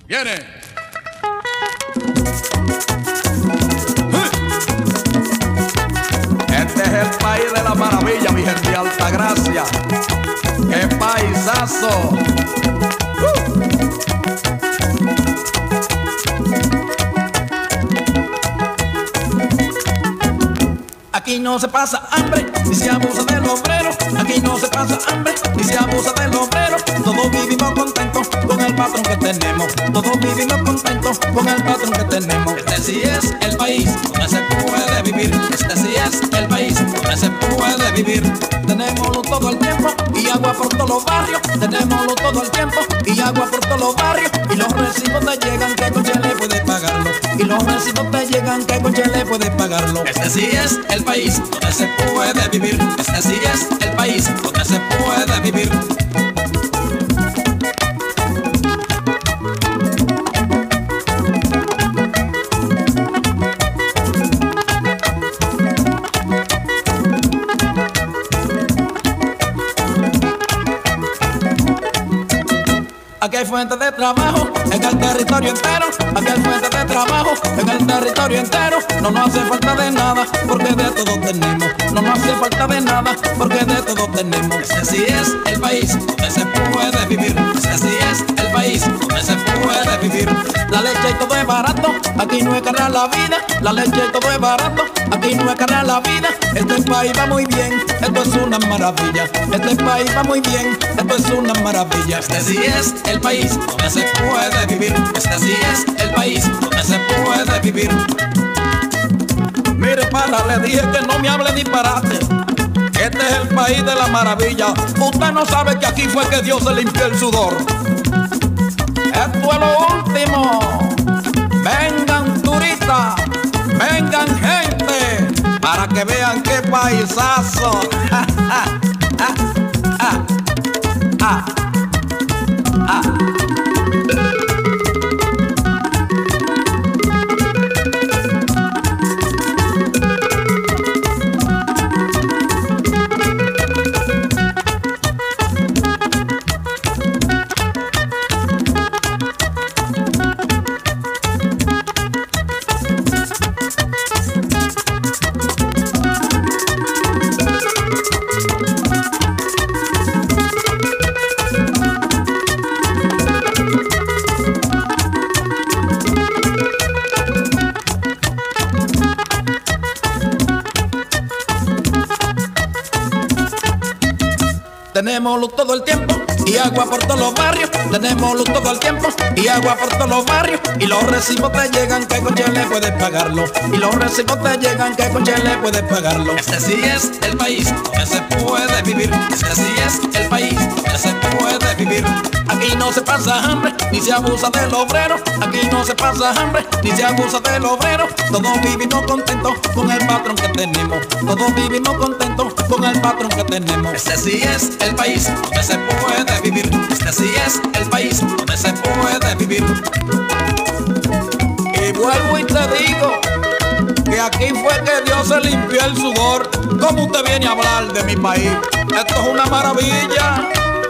Viene. Este es el país de la maravilla, mi gente de Altagracia. ¡Qué paisazo! Aquí no se pasa hambre, ni se abusa del obrero. Aquí no se pasa hambre, ni se abusa del obrero. Todos vivimos contentos con el patrón que tenemos. Todos vivimos contentos con el patrón que tenemos. Este sí es el país donde se puede vivir. Este sí es el país donde se puede vivir. Tenemoslo todo el tiempo y agua por todos los barrios. Tenemoslo todo el tiempo y agua por todos los barrios. Y los recibos te llegan que con Chele puedes pagarlo. Y los recibos te llegan que con Chele puedes pagarlo. Este sí es el país donde se puede vivir. Este sí es el país donde se puede vivir. Aquí hay fuentes de trabajo en el territorio entero. Aquí hay fuentes de trabajo en el territorio entero. No nos hace falta de nada porque de todo tenemos. No nos hace falta de nada porque de todo tenemos. Este sí es el país donde se puede vivir. Este sí es el país donde se puede vivir. La leche y todo es barato, aquí no es cara la vida. La leche y todo es barato, aquí no es cara la vida. Este país va muy bien, esto es una maravilla. Este país va muy bien, esto es una maravilla. Este sí es el país donde se puede vivir. Este sí es el país donde se puede vivir. Mire, para, le dije que no me hable disparate. Este es el país de la maravilla. Usted no sabe que aquí fue que Dios se limpió el sudor. Esto es lo último. Vengan turistas, vengan gente, para que vean qué paisazo. Tenemos luz todo el tiempo y agua por todos los barrios. Tenemos luz todo el tiempo y agua por todos los barrios. Y los recibos te llegan que con Chele puedes pagarlo. Y los recibos te llegan que con Chele puedes pagarlo. Este sí es el país donde se puede vivir. Este sí es el país donde se puede vivir. Aquí no se pasa hambre, ni se abusa del obrero. Aquí no se pasa hambre, ni se abusa del obrero. Todos vivimos contentos con el patrón que tenemos. Todos vivimos contentos con el patrón que tenemos. Este sí es el país donde se puede vivir. Este sí es el país donde se puede vivir. Y vuelvo y te digo que aquí fue que Dios se limpió el sudor. ¿Cómo usted viene a hablar de mi país? Esto es una maravilla.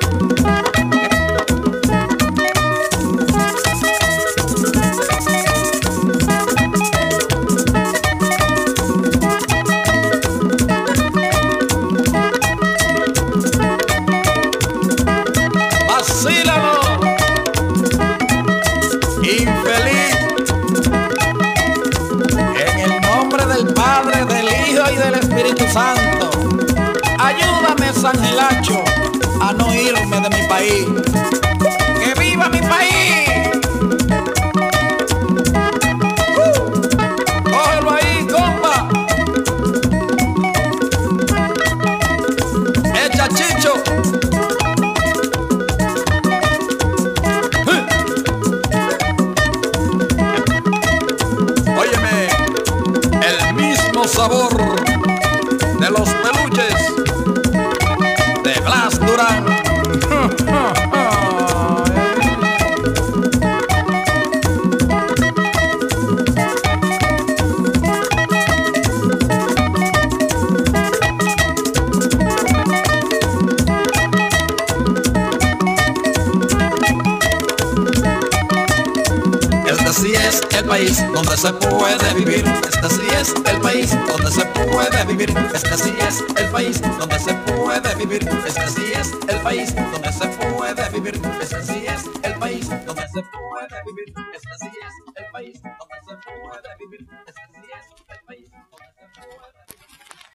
Infeliz. En el nombre del Padre, del Hijo y del Espíritu Santo, ayúdame, San Gelacho, a no irme de mi país. ¡Que viva mi país! ¡Cógelo ahí, compa! ¡Echa chicho! Sabor de los peluches de Blas Durán. es el país donde se puede vivir. Este sí es el país donde se puede vivir. Este sí es el país donde se puede vivir. Este sí es el país donde se puede vivir. Este sí es el país donde se puede vivir. Este sí es el país donde se puede vivir. Este sí es el país donde se puede vivir.